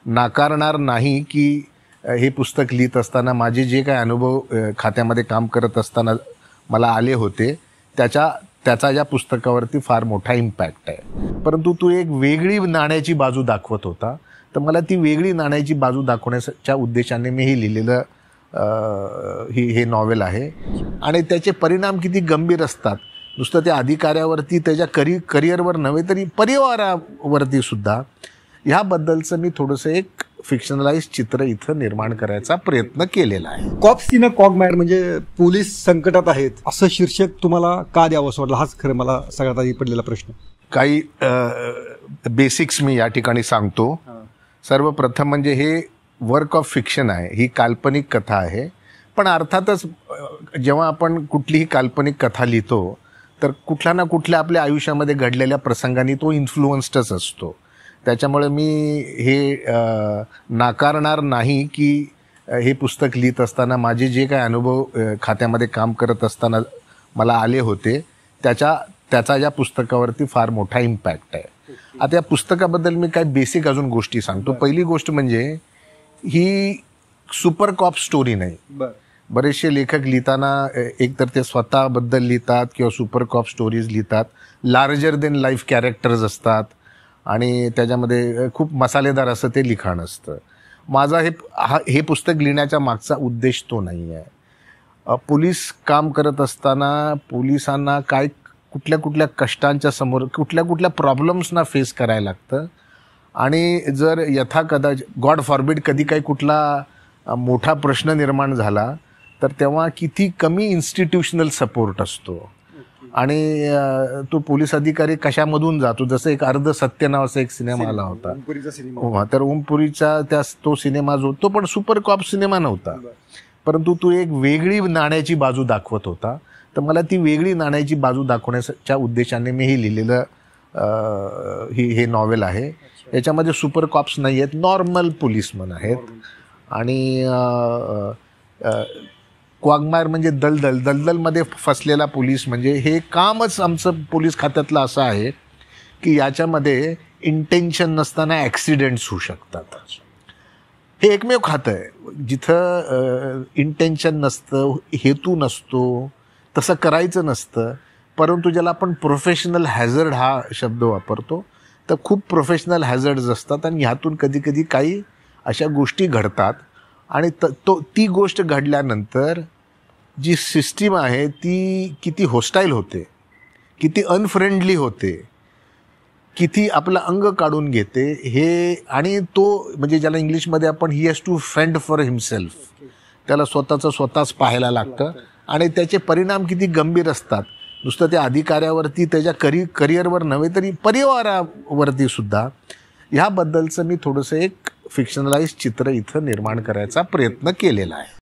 नाकारणार नाही की हे पुस्तक लिहित असताना माझे जे काही अनुभव खात्यामध्ये काम करत असताना मला आले होते त्याचा या पुस्तकावरती फार मोठा इम्पॅक्ट आहे. परंतु तू एक वेगळी नाण्याची बाजू दाखवत होता, तर मला ती वेगळी नाण्याची बाजू दाखवण्याच्या उद्देशाने मी हे लिहिलेलं हे नॉवेल आहे. आणि त्याचे परिणाम किती गंभीर असतात, नुसतं त्या अधिकाऱ्यावरती त्याच्या करिअरवर नव्हे तरी परिवारावरती सुद्धा, ह्याबद्दलचं मी थोडंसं एक फिक्शनलाइज चित्र इथं निर्माण करायचा प्रयत्न केलेला आहे. कॉप्स इन अ कॉगमायर म्हणजे पोलीस संकटात आहेत असं शीर्षक तुम्हाला का द्यावं असं वाटलं? हाच खरं मला सगळ्यात आधी पडलेला प्रश्न. काही बेसिक्स मी या ठिकाणी सांगतो. सर्वप्रथम म्हणजे हे वर्क ऑफ फिक्शन आहे, ही काल्पनिक कथा आहे. पण अर्थातच जेव्हा आपण कुठलीही काल्पनिक कथा लिहितो तर कुठल्या ना कुठल्या आपल्या आयुष्यामध्ये घडलेल्या प्रसंगांनी तो इन्फ्लुअन्स्डच असतो. त्याच्यामुळे मी हे नाकारणार नाही की हे पुस्तक लिहित असताना माझे जे काही अनुभव खात्यामध्ये काम करत असताना मला आले होते त्याचा या पुस्तकावरती फार मोठा इम्पॅक्ट आहे. आता या पुस्तकाबद्दल मी काही बेसिक अजून गोष्टी सांगतो. पहिली गोष्ट म्हणजे ही सुपर कॉप स्टोरी नाही. बरेचसे लेखक लिहिताना एकतर ते स्वतःबद्दल लिहितात किंवा सुपर कॉप स्टोरीज लिहितात, लार्जर देन लाईफ कॅरेक्टर्स असतात आणि त्याच्यामध्ये खूप मसालेदार असं ते लिखाण असतं. माझा हे पुस्तक लिहिण्याच्या मागचा उद्देश तो नाही आहे. पोलीस काम करत असताना पोलिसांना काय कुठल्या कष्टांच्या समोर कुठल्या प्रॉब्लेम्सना फेस करायला लागतं, आणि जर यथाकदाचित गॉड फॉरबिड कधी काही कुठला मोठा प्रश्न निर्माण झाला तर तेव्हा किती कमी इन्स्टिट्यूशनल सपोर्ट असतो आणि तो पोलीस अधिकारी कशामधून जातो. जसं एक अर्ध सत्य नावाचा एक सिनेमा आला होता, तर ओमपुरीचा तो सिनेमा जो तो पण सुपर कॉप सिनेमा नव्हता, परंतु तू एक वेगळी नाण्याची बाजू दाखवत होता. तर मला ती वेगळी नाण्याची बाजू दाखवण्याच्या उद्देशाने मी हे लिहिलेलं हे नॉवेल आहे. याच्यामध्ये सुपर कॉप्स नाही आहेत, नॉर्मल पोलीसमन आहेत. आणि क्वागमायर म्हणजे दलदलमध्ये फसलेला पोलीस, म्हणजे हे कामच आमचं पोलीस खात्यातलं असं आहे की याच्यामध्ये इंटेन्शन नसताना ॲक्सिडेंट्स होऊ शकतात. हे एकमेव खातं आहे जिथं इंटेन्शन नसतं, हेतू नसतो, तसं करायचं नसतं, परंतु ज्याला आपण प्रोफेशनल हॅझर्ड हा शब्द वापरतो, तर खूप प्रोफेशनल हॅझर्ड्स असतात आणि ह्यातून कधी काही अशा गोष्टी घडतात. आणि ती गोष्ट घडल्यानंतर जी सिस्टीम आहे ती किती होस्टाईल होते, किती अनफ्रेंडली होते, किती आपलं अंग काढून घेते हे. आणि तो म्हणजे ज्याला इंग्लिशमध्ये आपण he has to fend for himself, त्याला स्वतःच पाहायला लागतं आणि त्याचे परिणाम किती गंभीर असतात, नुसतं त्या अधिकाऱ्यावरती त्याच्या करिअरवर नव्हे तरी परिवारावरती सुद्धा. ह्याबद्दलचं मी थोडंसं एक फिक्शनलाइज चित्र इथं निर्माण करायचा प्रयत्न केलेला आहे.